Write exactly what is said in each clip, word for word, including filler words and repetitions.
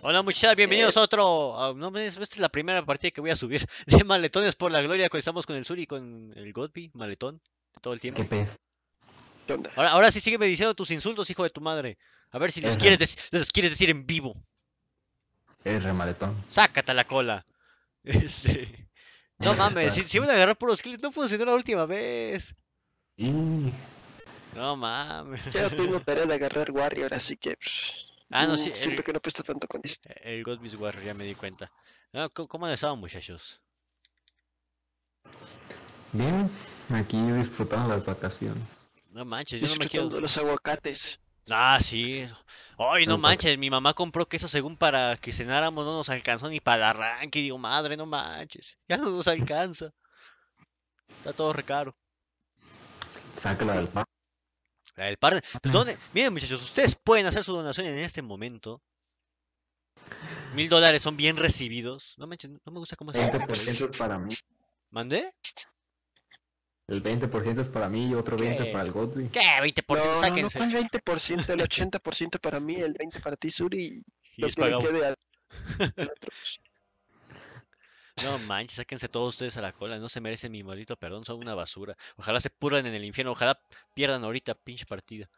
Hola muchachos, bienvenidos a otro. a- no, es- esta es la primera partida que voy a subir de Maletones por la Gloria. Cuando estamos con el Suri y con el Godby, Maletón, todo el ¿Qué tiempo. pez? ¿Qué onda? Ahora, ahora sí sígueme diciendo tus insultos, hijo de tu madre. A ver si los Es quieres, re, dec- los quieres decir en vivo. es re maletón. Sácate la cola. Este. No mames, si, si van a agarrar puros kills, no funcionó la última vez. Y No mames. Ya tengo tarea de agarrar Warrior, así que pff, Ah, no, mm, sí, siento el, que no presta tanto con esto. el Godby's Warrior, ya me di cuenta. No, ¿cómo, cómo han estado, muchachos? bien, aquí disfrutando las vacaciones. No manches, yo no me quiero. Disfrutando los aguacates. Ah, sí. Ay, no No, pues, manches, mi mamá compró queso según para que cenáramos, no nos alcanzó ni para el arranque. Y digo, madre, no manches, ya no nos alcanza. Está todo recaro. sácala del pan. El par de... Pues, ¿dónde? Miren, muchachos, ustedes pueden hacer su donación en este momento. Mil dólares son bien recibidos. No manches, no me gusta cómo se veinte por ciento es para mí. ¿Mandé? El veinte por ciento es para mí y otro veinte por ciento ¿Qué? para el Godby. ¿Qué? veinte por ciento, No, no, no, sáquense. ¿cuál veinte por ciento? El ochenta por ciento para mí, el veinte por ciento para ti, Suri, y Y lo es que le pagado. quede al al otro. No manches, sáquense todos ustedes a la cola. No se merecen mi maldito perdón, son una basura. Ojalá se pudran en el infierno, ojalá pierdan ahorita, pinche partida.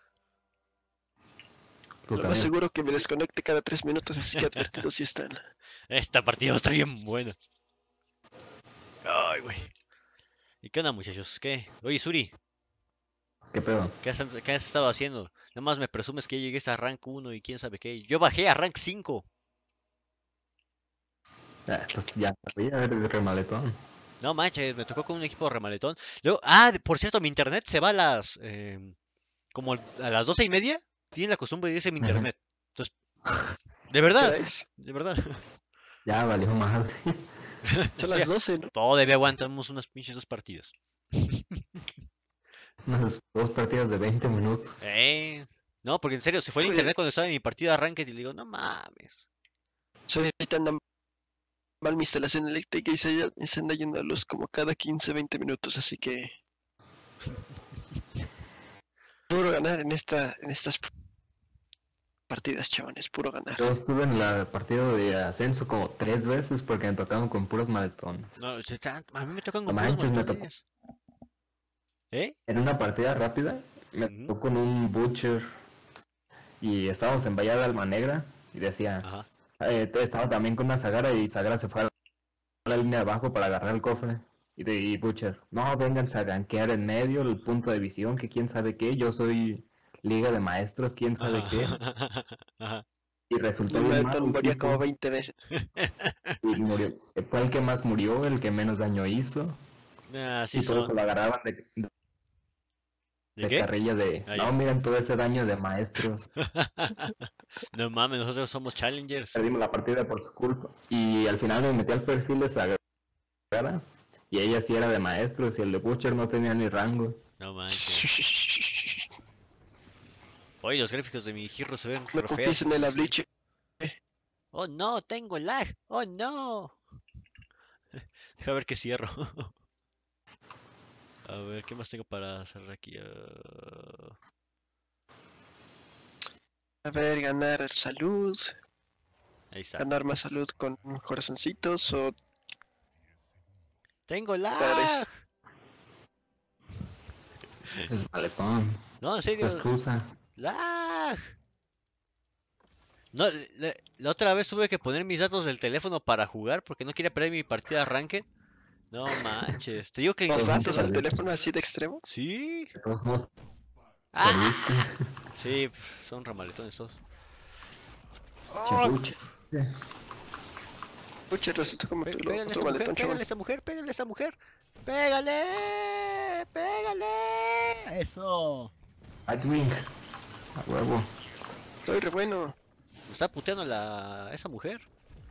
Tú Lo más también. seguro que me desconecte cada tres minutos, así que advertidos sí están. Esta partida va a estar bien buena. Ay, güey. ¿Y qué onda, muchachos? ¿Qué? Oye, Suri, ¿Qué pedo? ¿qué has, qué has estado haciendo? Nada más me presumes que ya llegues a rank uno y quién sabe qué. Yo bajé a rank cinco. Ah, pues ya, voy a ver el re maletón. No manches, me tocó con un equipo remaletón. Luego, ah, de- por cierto, mi internet se va a las... em, como a las doce y media. Tiene la costumbre de irse mi Ajá. internet. Entonces, de verdad, Traes. de verdad. Ya valió madre. Son las doce, ¿no? Todavía aguantamos unas pinches dos partidas. Unas dos partidas de veinte minutos. Eh. No, porque en serio, se fue el internet cuando Pues, estaba en mi partida de arranque y le digo, no mames. Suri, ahorita anda mal mi instalación eléctrica y se, y se anda yendo a luz como cada quince, veinte minutos, así que... Puro ganar en, esta, en estas partidas, chavales, puro ganar. Yo estuve en la partida de ascenso como tres veces porque me tocaban con puros maletones. No, se está- a mí me tocan No con puros manches, me tocó. maratones. ¿Eh? En una partida rápida me Ujú. tocó con un Butcher y estábamos en Bahía de Alma Negra y decía, Ajá. eh, estaba también con una Sagara y Sagara se fue a la línea de abajo para agarrar el cofre y, de, y Butcher, no, vénganse a gankear en medio el punto de visión, que quién sabe qué, yo soy liga de maestros, quién sabe qué, Ajá. Ajá. y resultó El bien mal maratón el moría tipo, como veinte veces. y murió. Fue el que más murió, el que menos daño hizo, Ah, sí y todos se son. lo agarraban de, de ¿De de qué? carrilla de, Ah, no, ya. miren todo ese daño de maestros. No mames, nosotros somos challengers. Perdimos la partida por su culpa. Y al final me metí al perfil de Sagara. Y ella sí era de maestros y el de Butcher no tenía ni rango. No manches. Oye, los gráficos de mi Hero se ven No re confíes feos. en el abliche. Oh no, tengo lag. Oh no. Deja ver qué cierro. A ver, ¿qué más tengo para hacer aquí? Ah, A ver, ganar salud, ahí está. ganar más salud con corazoncitos o Tengo lag. Pares. Es maletón. No, en Es serio. excusa. Lag. No, la, la otra vez tuve que poner mis datos del teléfono para jugar porque no quería perder mi partida de arranque. No manches. Te digo que... los Todos datos nos al perdimos. teléfono así de extremo. Sí. De todos modos, Ah. perdiste. Sí, pf, son ramaletones todos. Che, Butcher. Pucha, resulta como Pe- tú lo Pégale a otro esa mujer, maletón, pégale a chaval. esa mujer, pégale a esa mujer. Pégale, pégale. Eso. Nightwing. A huevo. Estoy re bueno. Me está puteando la esa mujer.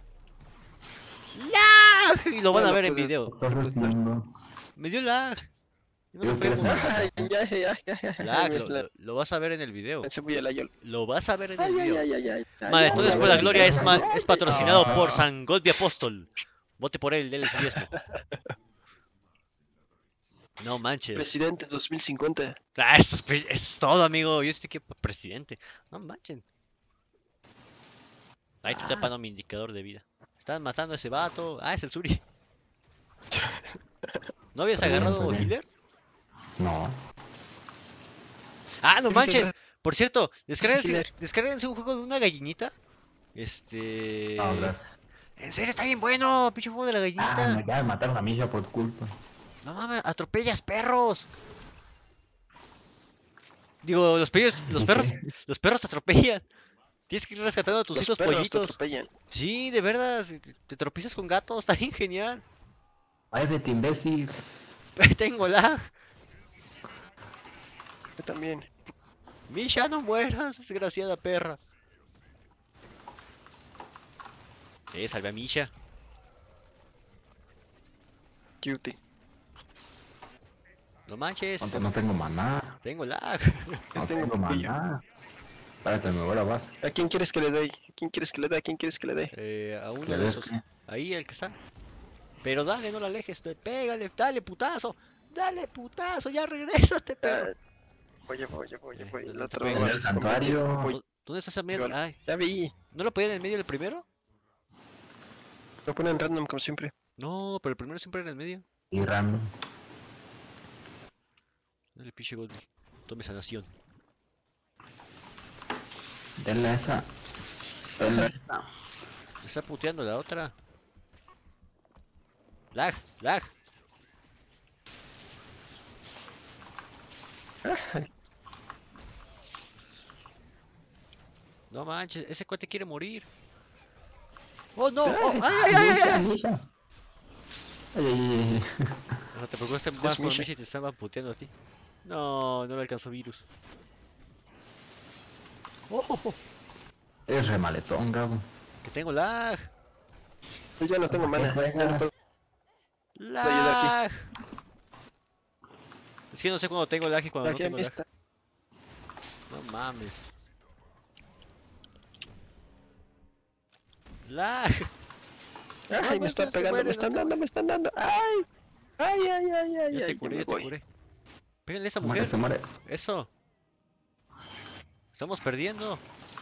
¡Lag! Y lo van a Bueno, ver en pues, video. Estás recibiendo. Me dio lag. Y no Digo me que eres pego. malo. Ay, ya, ya, ya, ya, Lag, ya, lo, la- lo- lo vas a ver en el video. la cebolla la yol. Lo vas a ver en el Ay, ay, video. ay, ay, ay, ay, Maletones ay, por la ay, Gloria ay, es, ay, ma- ay, es ay, patrocinado Ah. por San Godby Apóstol. Vote por él, déle su diezmo. No manches. Presidente dos mil cincuenta. Ah, eso es, pre- eso es todo, amigo. Yo estoy que presidente. No manchen. Ahí estoy tapando mi indicador de vida. Están matando a ese vato. Ah, es el Suri. ¿No habías Está bien, agarrado está bien. healer? No. Ah, no Sí, manches. sí, Por cierto, descárguense, healer. descárguense un juego de una gallinita. Este... No, gracias. En serio, está bien bueno, pinche juego de la Ah, gallinita. no, ya mataron a Misha por tu culpa. No mames, atropellas perros. Digo, los perros, los perros, los perros te atropellan. Tienes que ir rescatando a tus Los hijos perros te pollitos. atropellan. Sí, de verdad, si te, te tropiezas con gatos, está bien genial. Ay, vete, imbécil. Tengo lag. Yo también. Misha, no mueras, desgraciada perra. Eh, salve a Misha. Cutie. No manches, Aunque no tengo maná. tengo lag. No tengo tengo martillo. maná. Espérate, me voy a la base. ¿A quién quieres que le dé? ¿A quién quieres que le dé? ¿A quién quieres que le dé? Eh, a uno ¿Le de des esos. qué? Ahí, el que está. Pero dale, no la alejes. te- Pégale, dale, putazo. Dale, putazo, ya regrésate, perro. Ah, voy, voy, voy, Eh, voy. no La te otra pegues. En vez. el santuario. Voy. ¿Dó- ¿Dónde estás a medio? Igual. Ay, Ya vi. ¿no lo podían en medio del primero? Lo ponen random como siempre. No, pero el primero siempre era en el medio. Y random. Dale, pinche Goldie. Tome sanación. Denle esa. Denle esa. Me está puteando la otra. Lag, lag. No manches, ese cuate quiere morir. Oh no, oh, ay, ay, ay, ay, ay. Misha. Ay, ay, ay, ay. No te preocupes, te Dios, vas con Misha. Misha y te estaban puteando a ti. No, no le alcanzó virus. Oh, oh, oh, Es remaletón, Gabo. que tengo lag. Yo ya no tengo ¿Qué mana. juegas? Ya no puedo. Lag. Es que no sé cuándo tengo lag y cuando no Aquí tengo lag. está. No mames. Lag. Ay, no, me están no te pegando, me mueres, están no te dando, me están dando. Ay. Ay, ay, ay, ay, Ya ay. te curé, me ya te voy. curé. Pégale a esa Muere, mujer. se muere. Eso. Estamos perdiendo.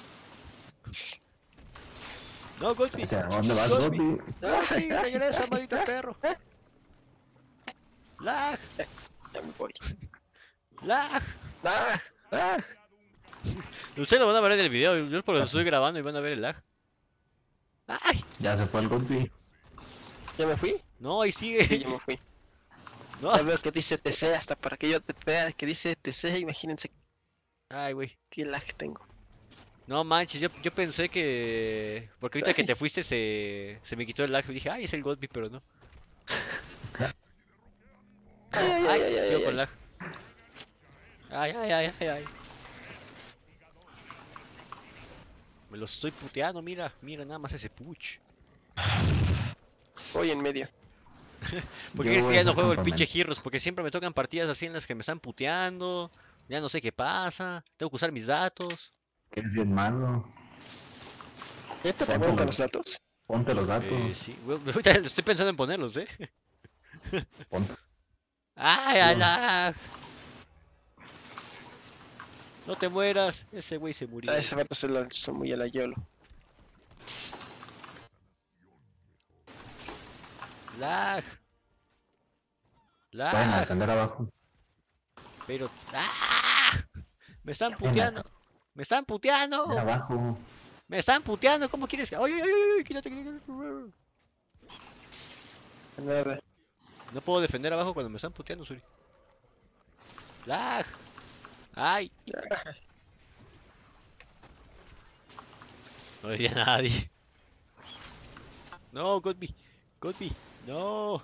No, Golpi. ¿Hacia dónde vas, Golpi. Gopi? Golpi, regresa, maldito perro. Lag, Ya me voy. lag. Ah, ah. Ustedes lo van a ver en el video. Yo por lo estoy grabando y van a ver el lag. Ay, Ya se fue el Gopi. ¿Ya me fui? no, ahí Sí, ya sigue. me fui. No. Ya veo que dice T C, hasta para que yo te vea que dice T C, imagínense Ay, güey. qué lag tengo. No manches, yo, yo pensé que... Porque ahorita que te fuiste se, se me quitó el lag y dije, ay, es el Golpi, pero no. Ay, ay, Ay, ay, ay, sigo ay, con ay. lag. Ay, ay, ay, ay, ay. Me los estoy puteando, mira, mira nada más ese puch. Voy en medio. ¿Por Yo qué es voy que a ya no hacer juego el campamento. pinche Heroes? Porque siempre me tocan partidas así en las que me están puteando. Ya no sé qué pasa. Tengo que usar mis datos. Que es bien malo. ¿Ya te ¿Cuánto preguntan me- los datos? Ponte los datos. Eh, sí, güey, ahorita estoy pensando en ponerlos, ¿eh? Ponte. ¡Ay, ay, No. lag! No te mueras. Ese güey se murió. Ah, ese vato se lanzó muy a la YOLO. Lag. Vayan a Lag. defender abajo. Pero... ¡Ah! Me están Ven puteando. acá. Me están puteando. Ven abajo. Me están puteando. ¿Cómo quieres que...? ¡Ay, ay, ay! Quítate, quítate. Nada. No puedo defender abajo cuando me están puteando, Suri. Lag. Ay. No le di a nadie. No, Godby. Godby. No.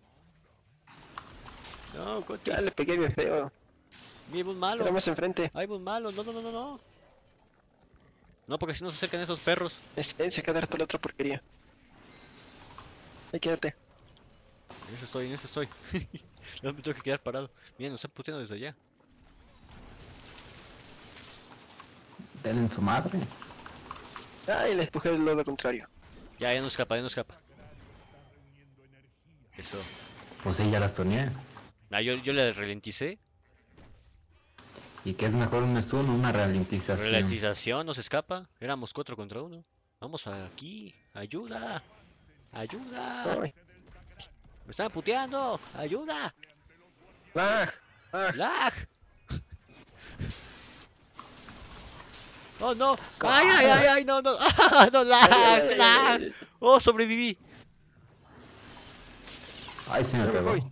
No, Godby. Ya le pegué bien feo. Mira, un malo. Tenemos enfrente. Hay un malo. No, no, no, no, no. No, porque si no se acercan esos perros. Ese, se queda toda la otra porquería. Ahí quédate. En eso estoy, en eso estoy. No me tengo que quedar parado. Mira, nos están puteando desde allá. Denle en su madre. Ay, le empujé del lado contrario. Ya, ya no escapa, ya no escapa. Eso. Pues sí, ya las toneé. Ah, yo, yo le ralenticé. ¿Y qué es mejor un stun o una ralentización? Ralentización, no se escapa. Éramos cuatro contra uno. Vamos aquí. Ayuda. Ayuda. Ay, Me están puteando. Ayuda. lag, lag. Lag. Oh no. Ay, ay, ay, ay, no, no. Ah, no, Ay, lag, ay, ay, lag. ay, Oh, sobreviví. Ay, se me ay, pegó. voy.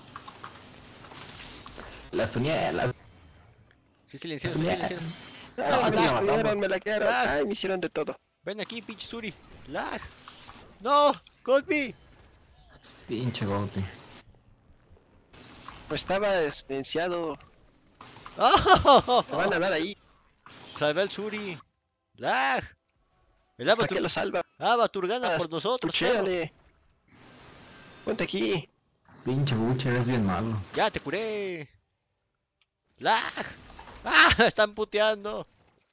Las tunielas. Sí, silenciado, sí, silenciado. Ay, Ah, me sí, la la matamos. laquearon, me laquearon. Lag. Ay, me hicieron de todo. Ven aquí, pinche Suri. Lag. No, got me. Pinche golpe. Pues estaba silenciado. Oh, Me van a dar ahí. salvé al Suri. Lag. El ¿Para qué Avatur. lo salva? Avatur gana Ah, por nosotros. perro. Puchéale. Ponte aquí. Pinche Butcher es bien malo. Ya te curé. Lag. Ah, me están puteando.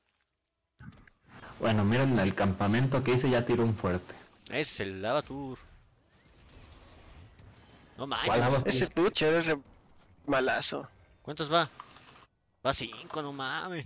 Bueno, miren el campamento que hice, ya tiró un fuerte. Ese es el Avatur. No ¿Cuál manches. Avatur? Ese Butcher es re malazo. ¿Cuántos va? Va cinco, no mames.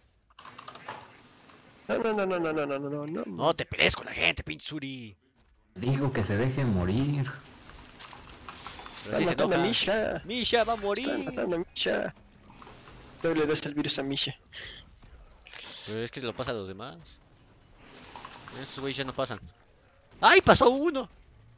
No, no, no, no, no, no, no, no, no, no. No te pelees con la gente, pinche Suri. Digo que se dejen morir. Pero Están sí se matando a enoja. Misha. Misha va a Están morir. matando a Misha. No le des el virus a Misha. Pero es que lo pasa a los demás. Esos güeyes ya no pasan. ¡Ay, pasó uno!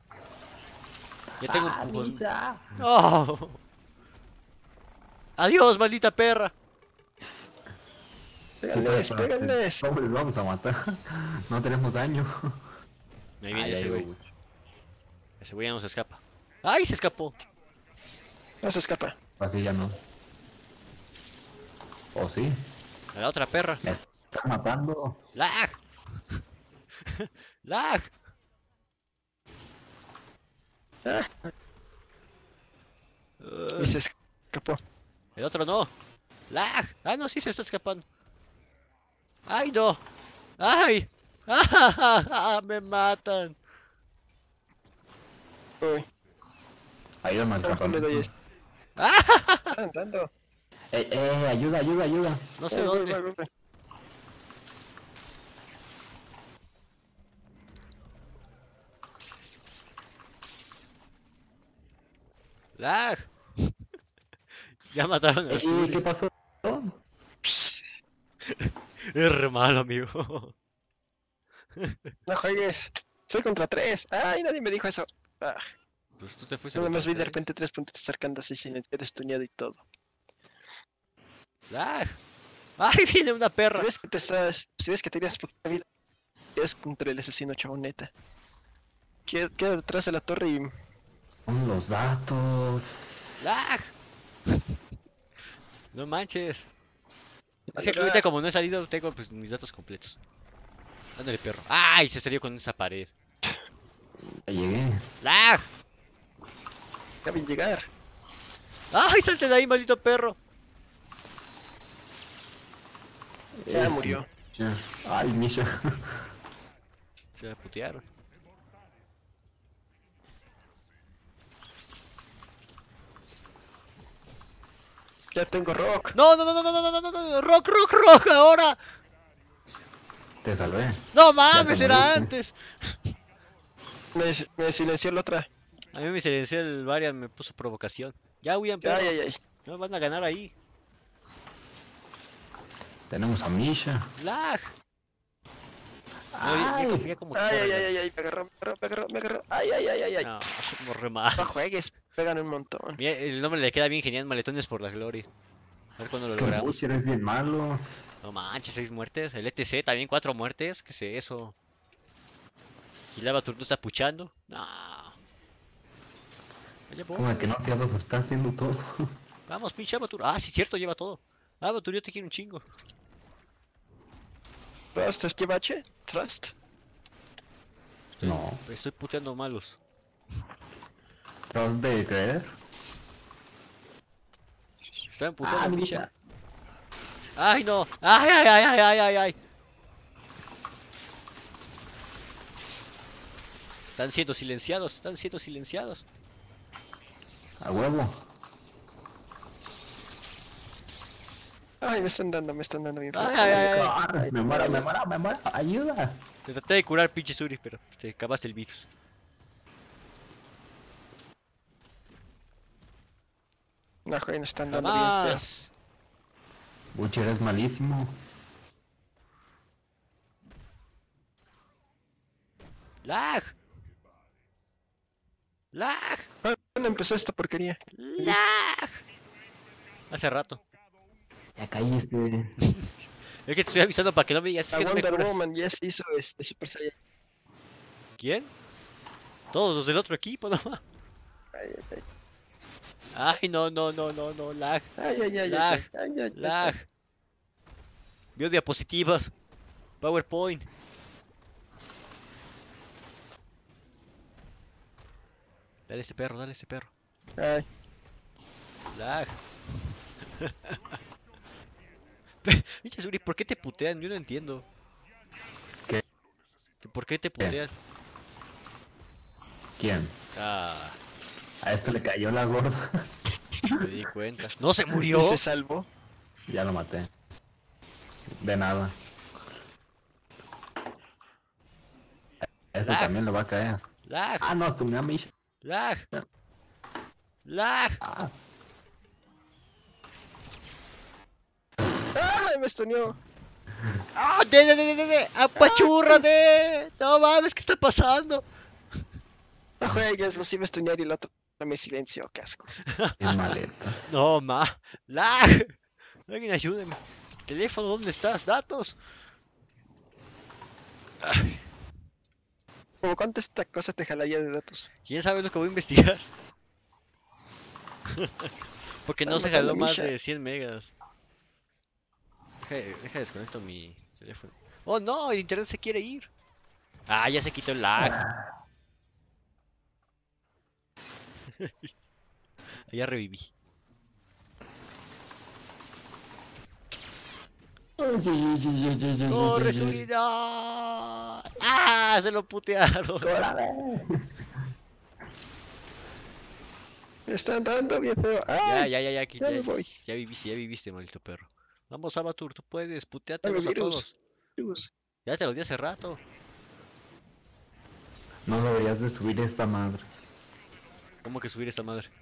Ya tengo Ah, un pujón. misa. ¡Oh! ¡Adiós, maldita perra! Péganles, Sí, pero- péganles. ¿Cómo les vamos a matar? No tenemos daño. Ahí viene Ay, ese ay, güey. Butcher. Ese güey ya no se escapa. ¡Ay, se escapó! No se escapa. Así ya no. ¿O sí? A la otra perra. Me está matando. ¡Lag! ¡Lag! Ah, Uh, y se escapó. el otro no. ¡Lag! ¡Ah, no! Sí se está escapando. ¡Ay, no! ¡Ay! ¡Ah! ¡Me matan! Uy, Ayúdame al ojo, le doy campamento. esto. ¡Ah! Está andando. Eh, eh, ayuda, ayuda, ayuda. No sé Voy, voy, dónde. voy, voy, voy. ¡Lag! Ya mataron al Eh, Suri. ¿qué pasó? Es re malo, amigo. No juegues. Soy contra tres. Ay, nadie me dijo eso. Ah, Pues tú te fuiste nada contra más vi de tres. repente tres puntitos cercando así silenciado, estuneado y todo. ¡Lag! ¡Ay, viene una Si perra! ves que te estás, si ves que tenías poquita vida, es contra el asesino chaboneta. Queda, queda detrás de la torre y Son los datos. ¡Lag! No manches. Es que Ayuda. ahorita como no he salido, tengo pues, mis datos completos. Ándale, perro. ¡Ay! Se salió con esa pared. Ya llegué. ¡Lag! cabe llegar. ¡Ay! ¡Salte de ahí, maldito perro! Ya Este, murió. ya. Ay, Misha. Se la putearon. Ya tengo rock. ¡No, no, no, no, no, no, no, no, no, no! ¡Rock, rock, rock! ¡Ahora! Te salvé. ¡No mames! te ¡Era moriste. antes! Me, me silenció la otra. A mí me silenció el Varian, me puso provocación. Ya, William, perro. Ay, ay, ay. No van a ganar ahí. Tenemos a Misha. ¡Lag! No, ya, ya Ay. como- ya como que Ay, ay, corren, ay, ay, ay, me agarró, me agarró, me agarró, me agarró. Ay, ay, ay, ay, ay. No, como re mal. No juegues, pegan un montón. Mira, el nombre le queda bien genial, Maletones por la Gloria. A ver cuándo lo Es que logramos. Butcher es bien malo. No manches, seis muertes. El E T C también cuatro muertes. ¿Qué es eso? ¿Gilaba Turno está puchando? No. Oye, po. Como que no se lo está haciendo todo. Vamos, pinche Avatur. Ah, sí, cierto, lleva todo. Avatur, yo te quiero un chingo. Trust, ¿es que bache? Trust. No. Estoy puteando malos. ¿Tras de creer? Están puteando Ah, a Misha. Misha. ¡Ay, no! ¡Ay, ay, ay, ay, ay, ay, ay! Están siendo silenciados, están siendo silenciados. A huevo. Ay, me están dando, me están dando bien. Ay, ay, ay, ay. Corre, me muero, me muero, me muero. Ayuda. Te traté de curar, pinche Suri, pero te acabaste el virus. No, joder, nos están dando bien feo. ¡Jamás! Butcher es malísimo. ¡Lag! ¡Lag! ¿Cuándo empezó esta porquería? ¡Lag! Hace rato. Ya cállese. Es que te estoy avisando para que no me digas, es A que no me Wonder curas. Woman ya se hizo este Super Saiyan. ¿Quién? Todos los del otro equipo, ¿no? Ay, ay, ay. Ay, no, no, no, no, no, lag, Ay, ay, ay, Lag, ay, ay, ay, ay, lag. Veo diapositivas. PowerPoint. Dale ese perro, dale ese perro. ay. Lag. Pinche Suri, ¿por qué te putean? Yo no entiendo. ¿Qué? ¿Que ¿Por qué te putean? ¿Quién? Ah, A este le cayó la gorda. me di cuenta. ¿No se ¿Y murió? se salvó? Ya lo maté. De nada. Eso Lag. también lo va a caer. Lag, Ah, no, tú me a Mish. lag. Lag. Ah, ¡Ay, me estoneó! ¡Ah, de, de, de, de, de! ¡Apachúrrate! No mames, ¿qué está pasando? No juegues, los iba a estonear y el otro me silenció, qué asco. qué maleta. No, ma. ¡Lag! Alguien ayúdeme. Teléfono, ¿dónde estás? ¿Datos? Ay, ¿Cómo cuánto esta cosa te jalaría de datos? ¿quién sabe lo que voy a investigar? Porque no Están se matando jaló a más Misha. de cien megas. Deja, deja desconecto mi teléfono. ¡Oh no! El internet se quiere ir. Ah, ya se quitó el lag. Ya reviví. ¡Corre, subida! ¡Ah! Se lo putearon. Me están dando bien feo. Ya, ¡Ay! ya, ya, ya, aquí, Ya ya, me voy. ya viviste, ya viviste, maldito perro. Vamos, Sabatur, tú puedes, Dame puteátelos a virus. todos. Virus. Ya te lo di hace rato. No deberías de subir esta madre. ¿Cómo que subir esta madre?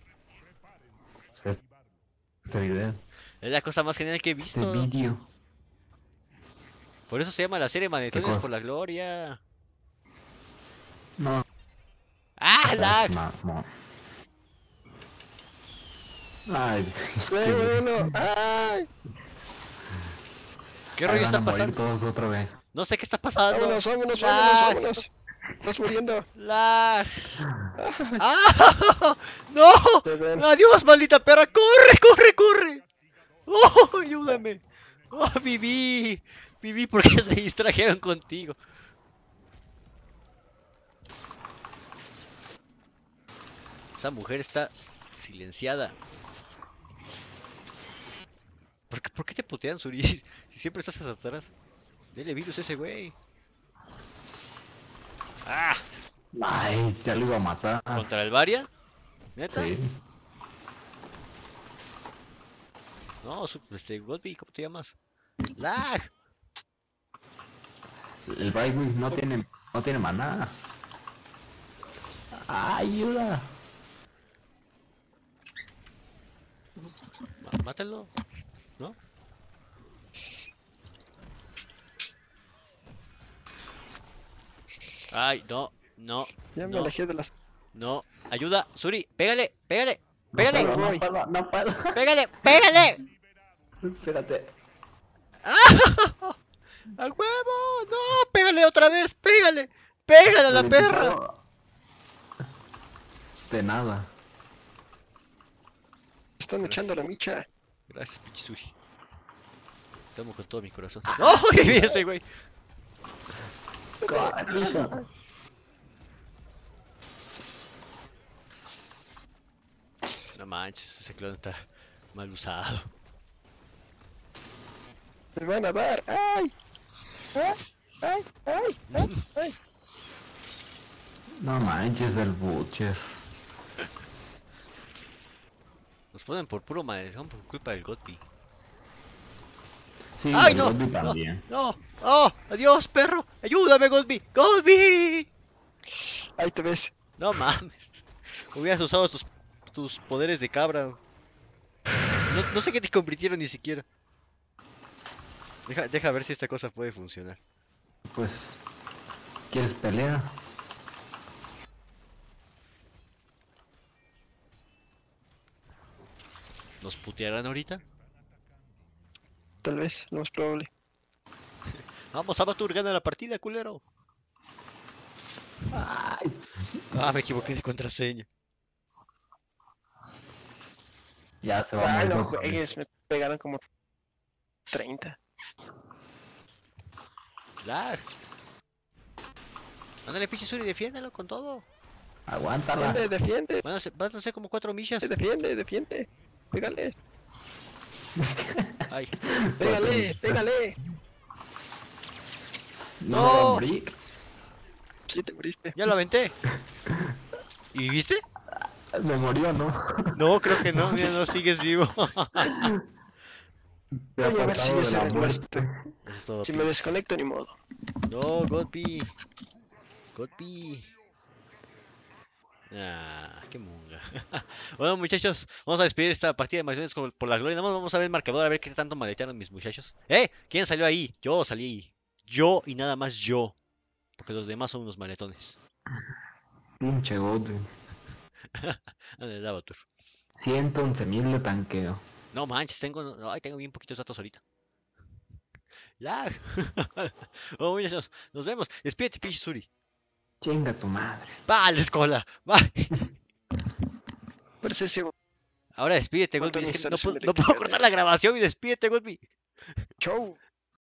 Este video. Es la cosa más genial que he Este visto. vídeo. Por eso se llama la serie Manetones cosa? por la Gloria. No. ¡Ah, seas lag! mamón. Ay, ¡Ay, bueno! ¡Ay! ¿Qué ahí rollo van está a morir pasando? todos otra vez. No sé qué está pasando. ¡Vámonos, vámonos, ¡Lag! vámonos, vámonos! ¡Estás muriendo! ¡Lag! ¡Ah! ¡No! Te ven. ¡Adiós, maldita perra! ¡Corre, corre, corre! ¡Oh, ayúdame! ¡Oh, viví! Viví porque se distrajeron contigo. Esa mujer está silenciada. ¿Por qué, por qué te putean, Suri? Si siempre estás hasta atrás. Dele virus a ese güey. ¡Ah! Ay, ya lo iba a matar. ¿Contra el Varia? ¿Neta? Sí. No, su- este, Godby, ¿cómo te llamas? ¡Lag! El Brightwing no tiene, no tiene maná. Ayuda. Ma- Mátalo. ¿No? Ay, no, no, Ya me no, alejé de las... no. Ayuda, Suri, pégale, pégale, pégale, No puedo, no puedo, no puedo. pégale, pégale. Espérate. ¡A huevo! ¡No! ¡Pégale otra vez! ¡Pégale! ¡Pégale a la perra! De nada. Están echando la micha. Gracias, pinche Suri. Te amo con todo mi corazón. ¡No! ¡Qué bien ese güey! No manches, ese clon está mal usado. Me van a dar. ¡Ay! ¡Ay! ¡Ay! ¡Ay! ¡Ay! ¡Ay! No manches, el Butcher. Nos ponen por puro maldición por culpa del Gotti. Sí, ¡Ay, el no! Goldby ¡No! también. ¡No! ¡Oh! ¡Adiós, perro! ¡Ayúdame, Goldby! ¡Goldby! Ahí te ves. No mames. Hubieras usado tus, tus poderes de cabra. No, no sé qué te convirtieron ni siquiera. Deja, deja ver si esta cosa puede funcionar. Pues, ¿quieres pelea? ¿Nos putearán ahorita? Tal vez, lo más probable. Vamos, Abatur, gana la partida, culero. Ay, Ah, me equivoqué de contraseña. ya se va a Ay, morir. no otra vez. juegues, me pegaron como treinta. Lag. Ándale, pinche Suri, defiéndelo con todo. Aguántala. Defiende, defiende, Van a ser, van a ser como cuatro millas. defiende, defiende. Pégale, Ay. pégale, pégale. No, No. me va a morir. Sí, te moriste. Ya lo aventé. ¿Y viviste? Me murió, ¿no? No, creo que no. Mira, no sigues vivo. Te ha Voy a ver si apartado de ese la es el muerte. Eso es todo. Si pi. me desconecto, ni modo. No, Godpi. Godpi. Ah, qué munga. Bueno, muchachos, vamos a despedir esta partida de Maldiciones con- por la gloria. Nada más vamos a ver el marcador, a ver qué tanto maletearon mis muchachos. ¡Eh! ¿Quién salió ahí? Yo salí ahí. Yo y nada más yo. Porque los demás son unos maletones. Pinche Godwin. Ándale, daba tour. ciento once mil de tanqueo. No manches, tengo. Ay, tengo bien poquitos datos ahorita. Lag. Bueno, muchachos, nos vemos. Despídete, pinche Suri. Chinga tu madre. ¡Va, la escuela! ¡Bye! Parece ese Ahora despídete, ¿Cuánto Godby. Es que no, necesitas puedo- en no puedo electricidad? cortar la grabación y despídete, Godby. show.